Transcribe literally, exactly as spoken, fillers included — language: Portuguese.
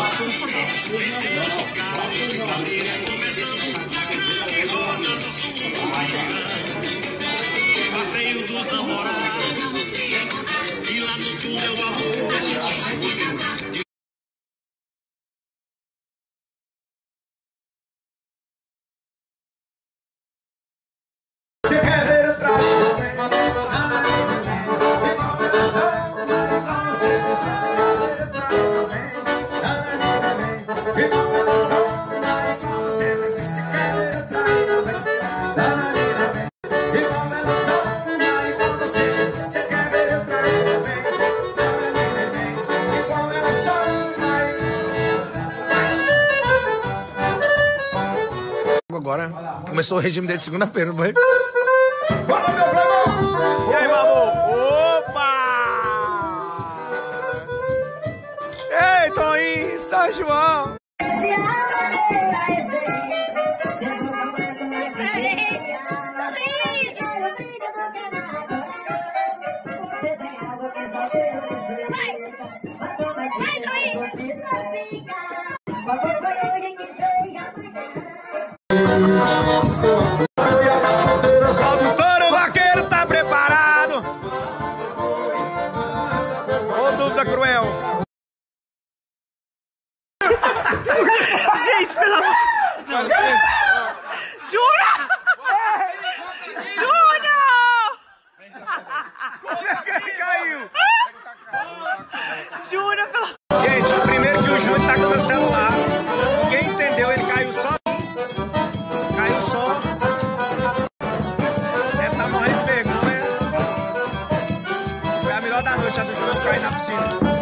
Passeio dos namorados e lá no túnel o amor se casar. Você quer ver o traje? Agora começou o regime dele de segunda-feira, não foi? Bora, meu Flamengo! E aí, meu amor? Opa! Ei, Toninho, São João! Solta o touro, o vaqueiro tá preparado. Ô, dúvida cruel. Gente, pelo amor... Não. Jura? Júnior! Como é que ele caiu? Júnior, pelo... Gente, primeiro que o Júnior tá com o meu celular. Ninguém entendeu, ele caiu só. Caiu só. Deve tá morrendo de vergonha. Foi a melhor da noite, a do Júnior cair na piscina.